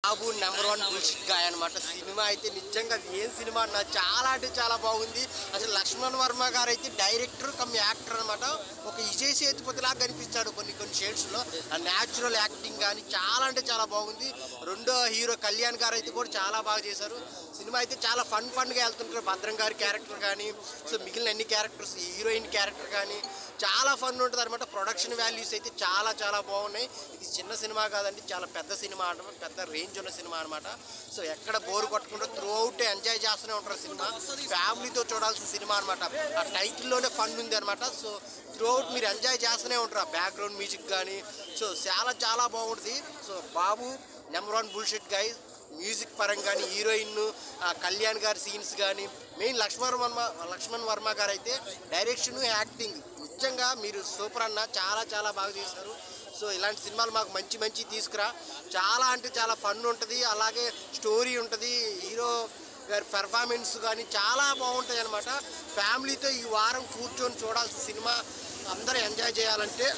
బాబు number 1 bullshit guy అనమాట. సినిమా అయితే నిజంగా ఏం సినిమా అన్న చాలా అంటే చాలా బాగుంది. అసలు లక్ష్మణ్ వర్మ గారు అయితే డైరెక్టర్ కమ్ యాక్టర్ అనమాట. ఒక విజయ్ సేతుపతిలాగా కనిపిస్తాడు కొన్ని షేడ్స్లో. ఆ న్యాచురల్ యాక్టింగ్ కానీ చాలా అంటే చాలా బాగుంది. రెండో హీరో కళ్యాణ్ గారు అయితే కూడా చాలా బాగా చేశారు. సినిమా అయితే చాలా ఫన్గా వెళ్తుంటారు. భద్రం గారి క్యారెక్టర్ కానీ సో మిగిలిన అన్ని క్యారెక్టర్స్ హీరోయిన్ క్యారెక్టర్ కానీ చాలా ఫన్ ఉంటుంది అనమాట. ప్రొడక్షన్ వాల్యూస్ అయితే చాలా చాలా బాగున్నాయి. ఇది చిన్న సినిమా కాదండి, చాలా పెద్ద సినిమా అనమాట. పెద్ద రేంజ్ ఉన్న సినిమా అనమాట. సో ఎక్కడ బోర్ కొట్టకుండా త్రూ అవుట్ ఎంజాయ్ చేస్తూనే ఉంటారు. సినిమా ఫ్యామిలీతో చూడాల్సిన సినిమా అనమాట. ఆ టైటిల్లోనే ఫన్ ఉంది అనమాట. సో త్రూ అవుట్ మీరు ఎంజాయ్ చేస్తూనే ఉంటారు. ఆ బ్యాక్గ్రౌండ్ మ్యూజిక్ కానీ సో చాలా బాగుంటుంది. So Babu number 1 bullshit guy music పరంగా కానీ హీరోయిన్ కళ్యాణ్ గారి సీన్స్ కానీ మెయిన్ లక్ష్మణ్ వర్మ గారు అయితే డైరెక్షన్ యాక్టింగ్ నిజంగా మీరు సూపర్ అన్న. చాలా బాగా చేశారు. సో ఇలాంటి సినిమాలు మాకు మంచి తీసుకురా. చాలా అంటే చాలా ఫన్ ఉంటుంది. అలాగే స్టోరీ ఉంటుంది. హీరో గారి పెర్ఫార్మెన్స్ కానీ చాలా బాగుంటుంది అనమాట. ఫ్యామిలీతో ఈ వారం కూర్చొని చూడాల్సిన సినిమా అందరూ ఎంజాయ్ చేయాలంటే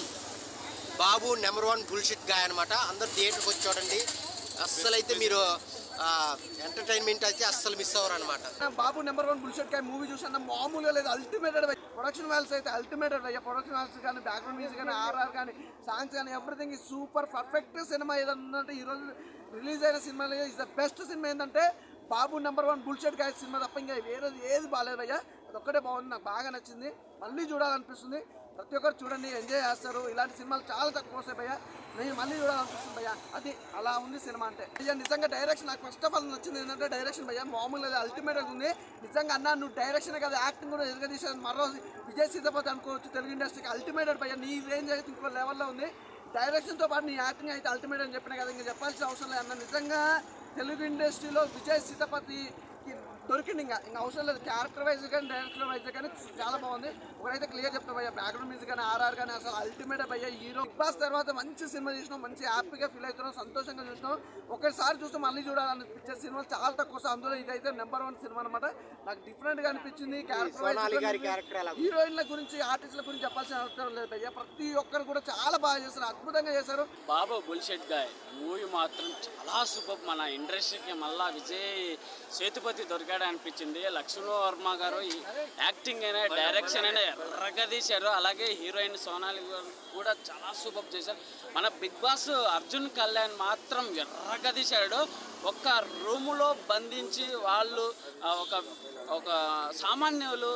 బాబు నెంబర్ 1 బుల్షిట్ గాయ్ అనమాట. అందరూ థియేటర్కి వచ్చి చూడండి. అస్సలైతే మీరు ఎంటర్టైన్మెంట్ అయితే అస్సలు మిస్ అవ్వరు అనమాట. Babu number 1 bullshit guy movie చూసాను మామూలుగా లేదు. అల్టిమేటెడ్ ప్రొడక్షన్ వాల్యూస్ అయితే అల్టిమేటెడ్ అయ్యా. ప్రొడక్షన్ వాల్యూస్ కానీ బ్యాక్గ్రౌండ్ మ్యూజిక్ కానీ ఆర్ఆర్ కానీ సాంగ్స్ కానీ ఎవ్రీథింగ్ ఈ సూపర్ పర్ఫెక్ట్ సినిమా. ఏదంటే ఈరోజు రిలీజ్ అయిన సినిమాలో ఇస్ ద బెస్ట్ సినిమా. ఏంటంటే బాబు నెంబర్ 1 బుల్షిట్ గాయ్ సినిమా తప్ప ఇంకా వేరేది ఏది బాగాలేదు అయ్యా. అదొక్కటే బాగుంది, నాకు బాగా నచ్చింది. మళ్ళీ చూడాలనిపిస్తుంది. ప్రతి ఒక్కరు చూడండి, ఎంజాయ్ చేస్తారు. ఇలాంటి సినిమాలు చాలా తక్కువ వస్తాయి భయ్యా. నేను మళ్ళీ చూడాలనిపిస్తుంది భయ్యా. అది అలా ఉంది సినిమా అంటే. భయ్యా నిజంగా డైరెక్షన్ నాకు ఫస్ట్ ఆఫ్ ఆల్ నచ్చింది ఏంటంటే డైరెక్షన్ భయ్యా మామూలుగా అల్టిమేట్గా ఉంది. నిజంగా అన్న నువ్వు డైరెక్షన్ కదా యాక్టింగ్ కూడా ఎదుగుదీసాను. మరో విజయ్ సేతుపతి అనుకోవచ్చు తెలుగు ఇండస్ట్రీకి అల్టిమేటెడ్ భయ్యా. నీ రేంజ్ అయితే ఇంకో లెవెల్లో ఉంది. డైరెక్షన్తో పాటు నీ యాక్టింగ్ అయితే అల్టిమేట్ అని చెప్పినా కదా, ఇంకా చెప్పాల్సిన అవసరం లేదు అన్న. నిజంగా తెలుగు ఇండస్ట్రీలో విజయ్ సేతుపతి దొరికింది. ఇంకా అవసరం లేదు. క్యారెక్టర్ వైజ్ కానీ డైరెక్టర్ వైజ్ కానీ చాలా బాగుంది. ఒకరైతే క్లియర్ చెప్తాం భయ్యా, బ్యాక్గ్రౌండ్ మ్యూజిక్ కానీ ఆర్ఆర్ కానీ అసలు అల్టిమేట్ భయ్యా. హీరో బిగ్ బాస్ తర్వాత మంచి సినిమా చూసినాం, మంచి హ్యాపీగా ఫీల్ అవుతున్నాం, సంతోషంగా చూసినాం. ఒకసారి చూస్తే మళ్ళీ చూడాలనిపించే సినిమాలు చాలా తక్కువ. అందులో ఇదైతే నెంబర్ 1 సినిమా అనమాట. నాకు డిఫరెంట్గా అనిపించింది. హీరోయిన్ల గురించి ఆర్టిస్టుల గురించి చెప్పాల్సిన అవసరం లేదు భయ్యా. ప్రతి ఒక్కరు కూడా చాలా బాగా చేశారు, అద్భుతంగా చేశారు. బాబు బుల్షిట్ గాయ్ మూవీ మాత్రం చాలా సూపర్. మన ఇండస్ట్రీకి మళ్ళీ విజయ్ సేతుపతి దొరికాడు అనిపించింది. లక్ష్మణ్ వర్మ గారు యాక్టింగ్ అయినా డైరెక్షన్ అయినా ఎర్రగా తీశారు. అలాగే హీరోయిన్ సోనాలి కూడా చాలా సూపర్ చేశారు. మన బిగ్ బాస్ అర్జున్ కళ్యాణ్ మాత్రం ఎర్రగా తీశాడు. ఒక్క రూములో బంధించి వాళ్ళు ఒక సామాన్యులు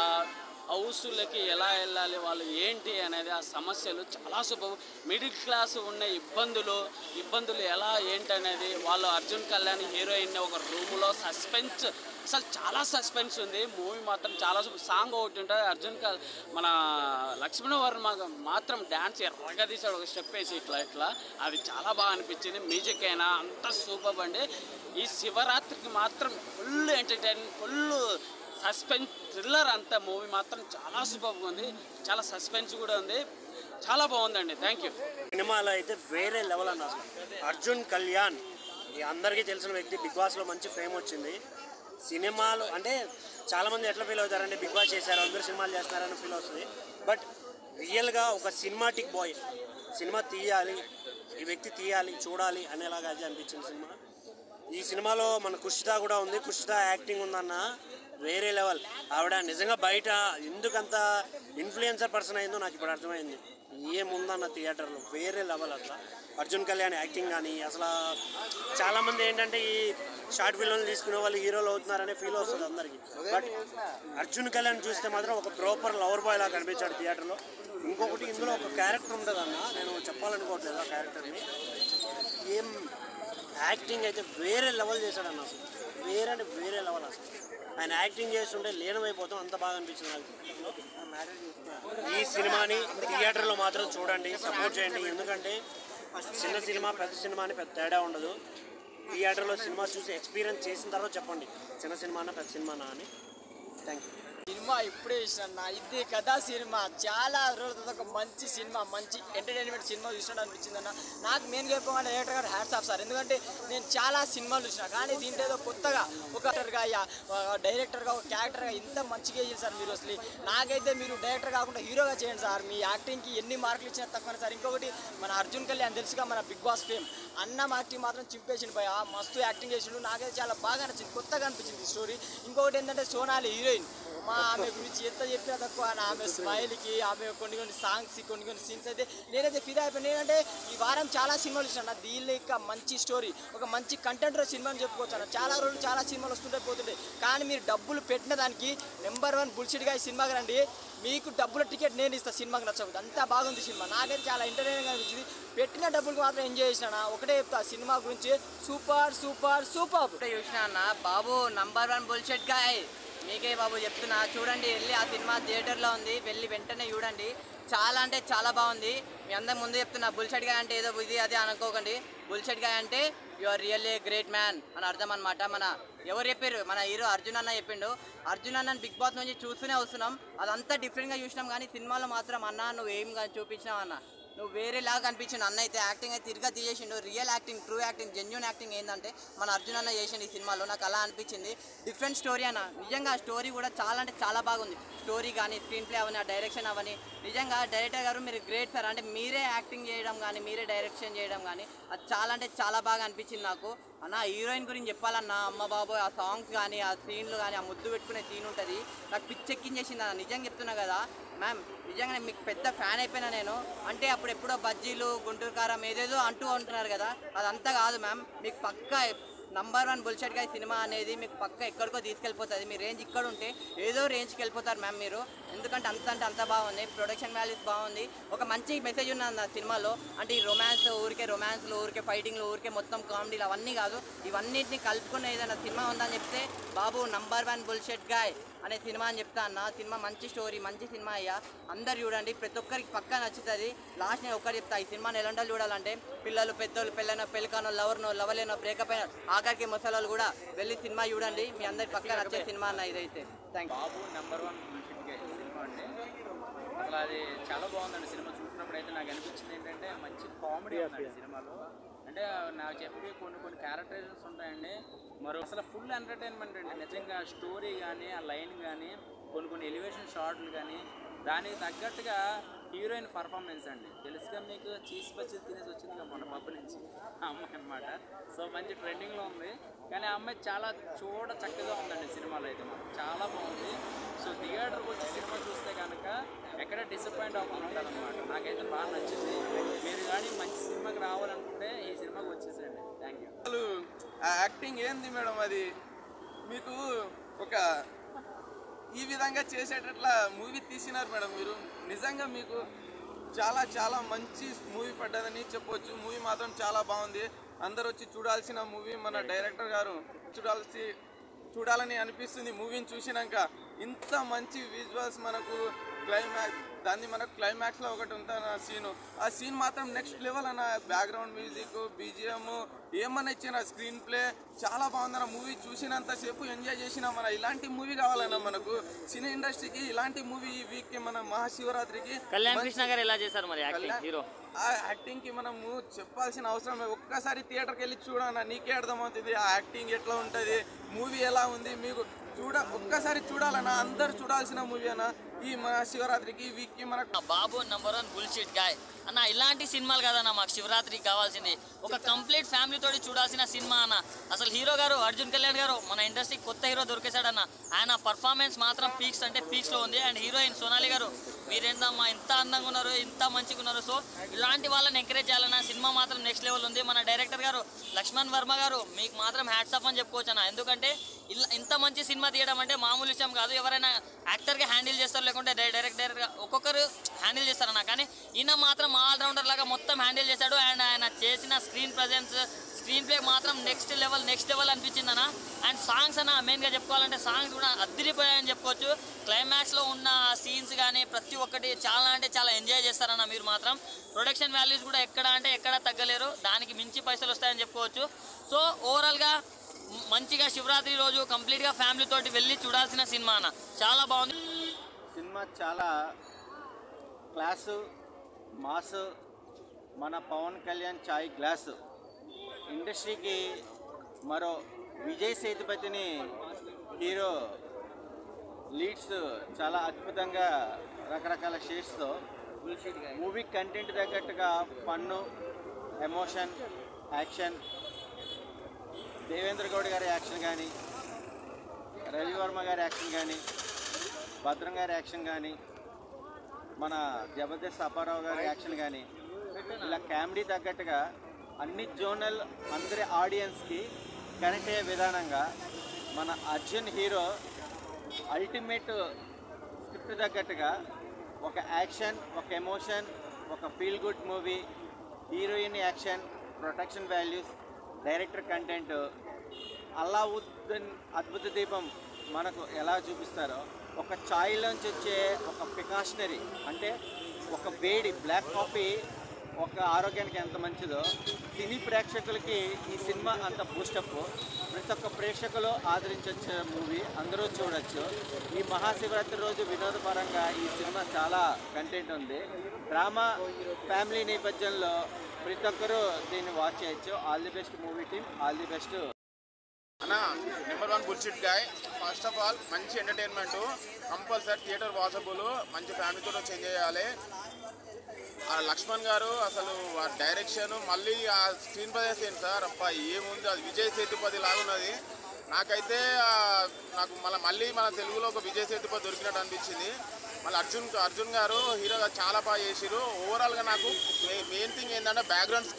హౌస్లకి ఎలా వెళ్ళాలి, వాళ్ళు ఏంటి అనేది ఆ సమస్యలు చాలా సూపర్. మిడిల్ క్లాస్ ఉన్న ఇబ్బందులు ఎలా ఏంటి అనేది వాళ్ళు అర్జున్ కళ్యాణ్ హీరోయిన్ ఒక రూమ్లో సస్పెన్స్, అసలు చాలా సస్పెన్స్ ఉంది. మూవీ మాత్రం చాలా సాంగ్ ఒకటి ఉంటుంది. మన లక్ష్మణ్ వర్మ మాత్రం డ్యాన్స్ ఎర్రగా తీసాడు, ఒక స్టెప్ వేసి ఇట్లా అది చాలా బాగా అనిపించింది. మ్యూజిక్ అయినా అంతా సూపర్ అండి. ఈ శివరాత్రికి మాత్రం full entertainment, full suspense thriller. అంతా మూవీ మాత్రం చాలా సూపర్గా ఉంది. చాలా సస్పెన్స్ కూడా ఉంది. చాలా బాగుందండి. Thank you. సినిమాలో అయితే వేరే లెవెల్ అన్న. అర్జున్ కళ్యాణ్ అందరికీ తెలిసిన వ్యక్తి. బిగ్ బాస్లో మంచి ఫేమ్ వచ్చింది. సినిమాలు అంటే చాలామంది ఎట్లా ఫీల్ అవుతారంటే బిగ్ బాస్ చేశారు అందరూ సినిమాలు చేస్తున్నారని ఫీల్ వస్తుంది. బట్ రియల్గా ఒక సినిమాటిక్ బాయ్, సినిమా తీయాలి, ఈ వ్యక్తి తీయాలి, చూడాలి అనేలాగా అయితే అనిపించింది సినిమా. ఈ సినిమాలో మన కుషిత కూడా ఉంది. కుషిత యాక్టింగ్ ఉందన్న వేరే లెవెల్. ఆవిడ నిజంగా బయట ఎందుకంత ఇన్ఫ్లుయెన్సర్ పర్సన్ అయిందో నాకు ఇప్పుడు అర్థమైంది. ఏముందన్న థియేటర్లో వేరే లెవెల్. అసలు అర్జున్ కళ్యాణ్ యాక్టింగ్ కానీ అసలు చాలామంది ఏంటంటే ఈ షార్ట్ ఫిల్మ్లు తీసుకునే వాళ్ళు హీరోలు అవుతున్నారనే ఫీల్ వస్తుంది అందరికీ. బట్ అర్జున్ కళ్యాణ్ చూస్తే మాత్రం ఒక ప్రాపర్ లవర్ బాయ్ లాగా కనిపించాడు థియేటర్లో. ఇంకొకటి ఇందులో ఒక క్యారెక్టర్ ఉంటుందన్న, నేను చెప్పాలనుకోవట్లేదు ఆ క్యారెక్టర్ని. ఏం యాక్టింగ్ అయితే వేరే లెవెల్ చేశాడన్న. అసలు వేరే లెవెల్. అసలు ఆయన యాక్టింగ్ చేస్తుంటే లీనమైపోతాం, అంత బాగా అనిపించింది నాకు. ఈ సినిమాని థియేటర్లో మాత్రం చూడండి, సపోర్ట్ చేయండి. ఎందుకంటే చిన్న సినిమా పెద్ద సినిమా అని పెద్ద తేడా ఉండదు. థియేటర్లో సినిమా చూసి ఎక్స్పీరియన్స్ చేసిన తర్వాత చెప్పండి చిన్న సినిమానా పెద్ద సినిమానా అని. Thank you. ఇప్పుడే చూసిన ఇది కథా సినిమా చాలా రోజులతో ఒక మంచి సినిమా, మంచి ఎంటర్టైన్మెంట్ సినిమా చూసినట్టు అనిపించింది అన్న. నాకు మెయిన్గా చెప్పాలంటే డైరెక్టర్ గారు హ్యాట్స్ ఆఫ్ సార్. ఎందుకంటే నేను చాలా సినిమాలు చూసిన, కానీ దీంట్లో ఏదో కొత్తగా ఒక డైరెక్టర్గా ఒక క్యారెక్టర్గా ఇంత మంచిగా చేయండి సార్ మీరు. అసలు నాకైతే మీరు డైరెక్టర్ కాకుండా హీరోగా చేయండి సార్. మీ యాక్టింగ్కి ఎన్ని మార్కులు ఇచ్చినా తక్కువ సార్. ఇంకొకటి మన అర్జున్ కళ్యాణ్ తెలుసుగా, మన బిగ్ బాస్ ఫేమ్ అన్న యాక్టింగ్ మాత్రం చింపేసిండు భయ, మస్తు యాక్టింగ్ చేసిండు. నాకైతే చాలా బాగా నచ్చింది, కొత్తగా అనిపించింది స్టోరీ. ఇంకొకటి ఏంటంటే సోనాలి హీరోయిన్, ఆమె గురించి ఎంత చెప్పినా తక్కువ. ఆమె స్మైల్కి, ఆమె కొన్ని సాంగ్స్, కొన్ని సీన్స్ అయితే నేనైతే ఫిదా అయిపోయాను. ఏంటంటే ఈ వారం చాలా సినిమాలు ఇచ్చాను, దీనిలో ఇంకా మంచి స్టోరీ, ఒక మంచి కంటెంట్ సినిమాని చెప్పుకోవచ్చు. చాలా రోజులు చాలా సినిమాలు వస్తుంటే పోతుంటాయి, కానీ మీరు డబ్బులు పెట్టిన దానికి #1 బుల్షిట్గా ఈ సినిమాకి రండి. మీకు డబ్బుల టికెట్ నేను ఇస్తాను సినిమాకి నచ్చకపోతే. అంతా బాగుంది సినిమా, నాకైతే చాలా ఎంటర్టైనింగ్ అనిపించింది. పెట్టిన డబ్బులకు మాత్రం ఎంజాయ్ చేసిన. ఒకటే చెప్తా, సినిమా గురించి సూపర్ సూపర్ సూపర్. చూసిన అన్న బాబు #1 బుల్షిట్ గాయ్, మీకే బాబు చెప్తున్నా. చూడండి, వెళ్ళి ఆ సినిమా థియేటర్లో ఉంది, వెళ్ళి వెంటనే చూడండి. చాలా అంటే చాలా బాగుంది. మీ అందరి ముందు చెప్తున్నా, బుల్షిట్ గాయ్ అంటే ఏదో ఇది అదే అనుకోకండి. బుల్షిట్ గాయ్ అంటే you are really great man అని అర్థం అనమాట. మన ఎవరు చెప్పారు, మన హీరో అర్జున్ అన్న చెప్పిండు. అర్జున్ అన్నని బిగ్ బాస్ నుంచి చూస్తూనే వస్తున్నాం, అదంతా డిఫరెంట్గా చూసినాం. కానీ సినిమాలో మాత్రం అన్న నువ్వు ఏం కానీ చూపించినావు అన్న, నువ్వు వేరేలాగా అనిపించింది. అన్న అయితే యాక్టింగ్ అయితే తిరిగా తీసేసిండు. Real acting, true acting, genuine acting ఏంటంటే మన అర్జున్ అన్న చేసిండు ఈ సినిమాలో. నాకు అలా అనిపించింది. డిఫరెంట్ స్టోరీ అన్న, నిజంగా ఆ స్టోరీ కూడా చాలా అంటే చాలా బాగుంది. స్టోరీ కానీ, స్క్రీన్ ప్లే అవని, ఆ డైరెక్షన్ అవని, నిజంగా డైరెక్టర్ గారు మీరు గ్రేట్ సార్. అంటే మీరే యాక్టింగ్ చేయడం కానీ, మీరే డైరెక్షన్ చేయడం కానీ, అది చాలా అంటే చాలా బాగా అనిపించింది నాకు. అన్న హీరోయిన్ గురించి చెప్పాలన్నా, అమ్మ బాబు ఆ సాంగ్స్ కానీ, ఆ సీన్లు కానీ, ఆ ముద్దు పెట్టుకునే సీన్ ఉంటుంది, నాకు పిచ్చెక్కించేసింది అన్న. నిజంగా చెప్తున్నా కదా మ్యామ్, నిజంగా మీకు పెద్ద ఫ్యాన్ అయిపోయినా నేను. అంటే అప్పుడు ఎప్పుడో బజ్జీలు, గుంటూరు కారం ఏదేదో అంటున్నారు కదా, అదంతా కాదు మ్యామ్. మీకు పక్కా #1 బుల్షిట్ గాయ్ సినిమా అనేది మీకు పక్క ఎక్కడికో తీసుకెళ్ళిపోతుంది. మీ రేంజ్ ఇక్కడ ఉంటే ఏదో రేంజ్కి వెళ్ళిపోతారు మ్యామ్ మీరు. ఎందుకంటే అంత బాగుంది, ప్రొడక్షన్ వాల్యూస్ బాగుంది, ఒక మంచి మెసేజ్ ఉన్నది ఆ సినిమాలో. అంటే ఈ రొమాన్స్లు ఊరికే ఫైటింగ్లు, ఊరికే మొత్తం కామెడీలు అవన్నీ కాదు, ఇవన్నిటిని కలుపుకునే ఏదైనా సినిమా ఉందని చెప్తే బాబు #1 బుల్షిట్ గాయ్ అనే సినిమా అని చెప్తా అన్న. సినిమా మంచి స్టోరీ, మంచి సినిమా అయ్యా, అందరు చూడండి, ప్రతి ఒక్కరికి పక్కా నచ్చుతుంది. లాస్ట్ నేను ఒక్కటి చెప్తా, ఈ సినిమాని ఎలాంటి చూడాలంటే పిల్లలు, పెద్దోళ్ళు, పెళ్ళికానో, లవర్నో, లవలేనో, బ్రేకప్ అయినా, ఆఖరికి ముసలోళ్ళు కూడా వెళ్ళి సినిమా చూడండి. మీ అందరికి పక్కా నచ్చే సినిమా అన్న ఇదైతే. Thank you. Babu #1 bullshit guy సినిమా అంటే అసలు అది చాలా బాగుందండి. సినిమా చూసినప్పుడు అయితే నాకు అనిపించింది ఏంటంటే మంచి కామెడీ ఉందండి సినిమాలో. అంటే నాకు చెప్పి కొన్ని క్యారెక్టరైజేషన్స్ ఉంటాయండి, మరి అసలు ఫుల్ ఎంటర్టైన్మెంట్ అండి. నిజంగా స్టోరీ కానీ, ఆ లైన్ కానీ, కొన్ని ఎలివేషన్ షాట్లు కానీ, దానికి తగ్గట్టుగా హీరోయిన్ పర్ఫార్మెన్స్ అండి. తెలుసుగా మీకు, చీజ్ పచ్చి తినేసి వచ్చింది కదా మన పబ్బు నుంచి ఆ అమ్మాయి అనమాట. సో మంచి ట్రెండింగ్లో ఉంది, కానీ ఆ అమ్మాయి చాలా చక్కగా ఉందండి సినిమాలో అయితే మాకు చాలా బాగుంది. సో థియేటర్కి వచ్చి సినిమా చూస్తే కనుక ఎక్కడ డిసప్పాయింట్ అవ్వకుండా ఉంటారనమాట. నాకైతే బాగా నచ్చింది. మీరు కానీ మంచి సినిమాకి రావాలనుకుంటే ఈ సినిమాకి వచ్చేసేయండి. Thank you. అసలు ఆ యాక్టింగ్ ఏంది మేడం, అది మీకు ఒక ఈ విధంగా చేసేటట్లా మూవీ తీసినారు మేడం మీరు. నిజంగా మీకు చాలా మంచి మూవీ పడ్డదని చెప్పొచ్చు. మూవీ మాత్రం చాలా బాగుంది, అందరు వచ్చి చూడాల్సిన మూవీ. మన డైరెక్టర్ గారు చూడాలని అనిపిస్తుంది మూవీని చూసినాక. ఇంత మంచి విజువల్స్, మనకు క్లైమాక్స్లో ఒకటి ఉంటుంది సీను, ఆ సీన్ మాత్రం నెక్స్ట్ లెవెల్ అన్న. బ్యాక్గ్రౌండ్ మ్యూజిక్, బీజిఎం ఏమన్నా ఇచ్చిన, స్క్రీన్ ప్లే చాలా బాగుందన్న. మూవీ చూసినంతసేపు ఎంజాయ్ చేసినా. మన ఇలాంటి మూవీ కావాలన్నా మనకు సినీ ఇండస్ట్రీకి, ఇలాంటి మూవీ ఈ వీక్కి, మన మహాశివరాత్రికి. కళ్యాణ్ కృష్ణ గారు ఎలా చేశారు మరి యాక్టింగ్ హీరో? ఆ యాక్టింగ్కి మనము చెప్పాల్సిన అవసరం లేదు. ఒక్కసారి థియేటర్కి వెళ్ళి చూడన్నా, నీకే అర్థమవుతుంది ఆ యాక్టింగ్ ఎట్లా ఉంటుంది, మూవీ ఎలా ఉంది. మీకు ఒక్కసారి చూడాలన్నా, అందరు చూడాల్సిన మూవీ అన్న ఈ శివరాత్రికి, ఈ వీక్కి. మనకు బాబు #1 బుల్షిట్ గాయ్ అన్న, ఇలాంటి సినిమాలు కదన్న మాకు శివరాత్రికి కావాల్సింది. ఒక కంప్లీట్ ఫ్యామిలీ తోటి చూడాల్సిన సినిమా అన్న. అసలు హీరో గారు అర్జున్ కళ్యాణ్ గారు మన ఇండస్ట్రీకి కొత్త హీరో దొరికేశాడన్న. ఆయన పర్ఫార్మెన్స్ మాత్రం పీక్స్ అంటే పీక్స్లో ఉంది. అండ్ హీరోయిన్ సోనాలి గారు, మీరేంటమ్మా ఇంత అందంగా ఉన్నారు, ఇంత మంచిగా ఉన్నారు. సో ఇలాంటి వాళ్ళని ఎంకరేజ్ చేయాలన్న. సినిమా మాత్రం నెక్స్ట్ లెవెల్ ఉంది. మన డైరెక్టర్ గారు లక్ష్మణ్ వర్మ గారు, మీకు మాత్రం హ్యాట్స్ ఆఫ్ అని చెప్పుకోవచ్చు అన్న. ఎందుకంటే ఇంత మంచి సినిమా తీయడం అంటే మామూలు విషయం కాదు. ఎవరైనా యాక్టర్గా హ్యాండిల్ చేస్తారు, లేకుంటే డైరెక్టర్గా ఒక్కొక్కరు హ్యాండిల్ చేస్తారన్న. కానీ ఈయన మాత్రం ఆల్రౌండర్ లాగా మొత్తం హ్యాండిల్ చేశాడు. అండ్ ఆయన చేసిన స్క్రీన్ ప్రజెన్స్, స్క్రీన్ ప్లే మాత్రం నెక్స్ట్ లెవెల్ అనిపించింది అన్న. అండ్ సాంగ్స్ అన్న, మెయిన్గా చెప్పుకోవాలంటే సాంగ్స్ కూడా అదిరిపోయాయని చెప్పుకోవచ్చు. క్లైమాక్స్లో ఉన్న సీన్స్ కానీ ప్రతి ఒక్కటి చాలా అంటే చాలా ఎంజాయ్ చేస్తారన్న మీరు మాత్రం. ప్రొడక్షన్ వాల్యూస్ కూడా ఎక్కడ తగ్గలేరు, దానికి మించి పైసలు వస్తాయని చెప్పుకోవచ్చు. సో ఓవరాల్గా మంచిగా శివరాత్రి రోజు కంప్లీట్గా ఫ్యామిలీ తోటి వెళ్ళి చూడాల్సిన సినిమా అన్న, చాలా బాగుంది. సినిమా చాలా క్లాసు మాస్. మన పవన్ కళ్యాణ్ చాయ్ గ్లాసు. ఇండస్ట్రీకి మరో విజయ్ సేతుపతిని హీరో లీడ్స్ చాలా అద్భుతంగా రకరకాల షేడ్స్తో మూవీ కంటెంట్ తగ్గట్టుగా fun, emotion, action, Devendra Goud గారి యాక్షన్ కానీ, రవివర్మ గారి యాక్షన్ కానీ, భద్రం గారి యాక్షన్ కానీ, మన జబర్దస్త్ అప్పారావు గారి యాక్షన్ కానీ, ఇలా కామెడీ తగ్గట్టుగా అన్ని జోనల్ అందరి ఆడియన్స్కి కనెక్ట్ అయ్యే విధానంగా మన అర్జున్ హీరో అల్టిమేట్ స్క్రిప్ట్ తగ్గట్టుగా ఒక యాక్షన్, ఒక ఎమోషన్, ఒక feel good movie, heroine action, protection values, director content, Allauddin అద్భుత దీపం మనకు ఎలా చూపిస్తారో ఒక ఛాయ్లోంచి వచ్చే ఒక ప్రికాషనరీ అంటే ఒక వేడి బ్లాక్ కాఫీ ఒక ఆరోగ్యానికి ఎంత మంచిదో సినీ ప్రేక్షకులకి ఈ సినిమా అంత బూస్టప్. ప్రతి ఒక్క ప్రేక్షకులు ఆదరించొచ్చే మూవీ, అందరూ చూడొచ్చు. ఈ మహాశివరాత్రి రోజు వినోదపరంగా ఈ సినిమా చాలా కంటెంట్ ఉంది. డ్రామా ఫ్యామిలీ నేపథ్యంలో ప్రతి ఒక్కరూ దీన్ని వాచ్ చేయొచ్చు. All the best movie team, all the best. అన్నా number 1 bullshit guy. First of all మంచి ఎంటర్టైన్మెంట్, కంపల్సరీ థియేటర్ వాచబుల్, మంచి ఫ్యామిలీతో చేంజ్ చేయాలి. లక్ష్మణ్ గారు అసలు ఆ డైరెక్షన్, మళ్ళీ ఆ స్క్రీన్ ప్రజెన్స్ ఏంటి సార్, అబ్బా ఏముంది, అది విజయ్ సేతుపతి లాగున్నది. నాకైతే నాకు మళ్ళీ మన తెలుగులో ఒక విజయ్ సేతుపతి దొరికినట్టు అనిపించింది. మళ్ళీ అర్జున్ గారు హీరోగా చాలా బాగా చేసిరు. ఓవరాల్గా నాకు మెయిన్ థింగ్ ఏంటంటే బ్యాక్గ్రౌండ్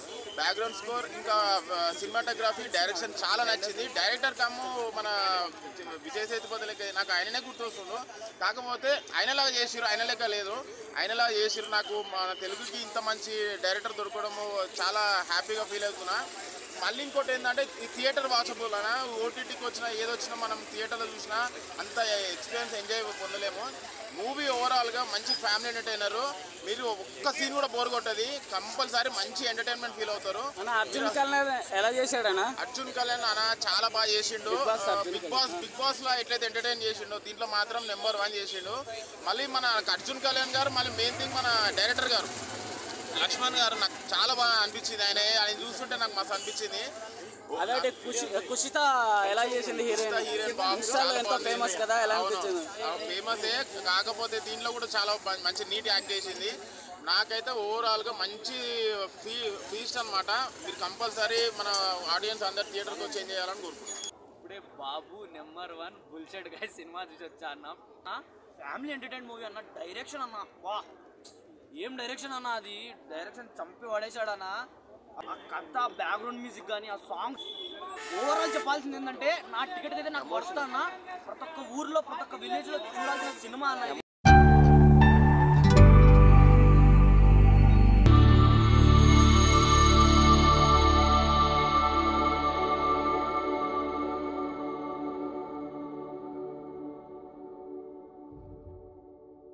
స్కోర్ ఇంకా సినిమాటోగ్రఫీ, డైరెక్షన్ చాలా నచ్చింది. డైరెక్టర్ కమ్ము మన విజయ్ సేతుపతికి నాకు ఆయననే గుర్తొస్తుండు. కాకపోతే ఆయనలాగా చేసిరు, ఆయన లెక్క లేదు, ఆయనలాగా చేసిరు. నాకు మన తెలుగుకి ఇంత మంచి డైరెక్టర్ దొరకడము చాలా హ్యాపీగా ఫీల్ అవుతున్నా. మళ్ళీ ఇంకోటి ఏంటంటే ఈ థియేటర్ వాచబుల్ అనా, ఓటీటీకి వచ్చినా ఏదొచ్చినా మనం థియేటర్లో చూసినా అంత ఎక్స్పీరియన్స్ ఎంజాయ్ పొందలేము. మూవీ ఓవరాల్గా మంచి ఫ్యామిలీ ఎంటర్టైనర్. మీరు ఒక్క సీన్ కూడా బోర్ కొట్టది, కంపల్సరీ మంచి ఎంటర్టైన్మెంట్ ఫీల్ అవుతారు. అర్జున్ కళ్యాణ్ ఎలా చేశాడనా? అర్జున్ కళ్యాణ్ అన్న చాలా బాగా చేసిండు. బిగ్ బాస్ లో ఎట్లయితే ఎంటర్టైన్ చేసిండు, దీంట్లో మాత్రం నెంబర్ 1 చేసిండు. మళ్ళీ మన అర్జున్ కళ్యాణ్ గారు, మళ్ళీ మెయిన్ థింగ్ మన డైరెక్టర్ గారు లక్ష్మణ్ గారు నాకు చాలా బాగా అనిపించింది. ఆయన చూస్తుంటే నాకు మస్తు అనిపించింది. అదే కుషిత ఎలా చేసింది హీరోయిన్ ఎంత ఫేమస్ కదా, ఎలా అనిపించింది? ఫేమసే, కాకపోతే దీంట్లో కూడా చాలా మంచి నీట్ యాక్ట్ చేసింది. నాకైతే ఓవరాల్గా మంచి ఫీస్ట్ అనమాట. మీరు కంపల్సరీ మన ఆడియన్స్ అందరు థియేటర్కి వచ్చి ఎంజాయ్ చేయాలని కోరుకుంటున్నాను. ఇప్పుడే బాబు నెంబర్ 1 బుల్షెట్ గాయ్ సినిమా చూసి వచ్చా అన్న. ఫ్యామిలీ ఎంటర్టైన్ మూవీ అన్న. డైరెక్షన్ అన్న, వా ఏం డైరెక్షన్ అన్న, అది డైరెక్షన్ చంపి పడేశాడన్న. ఆ కథ, బ్యాక్గ్రౌండ్ మ్యూజిక్ కానీ, ఆ సాంగ్స్, ఓవరాల్ చెప్పాల్సింది ఏంటంటే నా టికెట్ అయితే నాకు వర్స్ట్ అన్న. ప్రతి ఒక్క ఊర్లో, ప్రతి ఒక్క విలేజ్లో చూడాల్సిన సినిమా అన్న ఇది.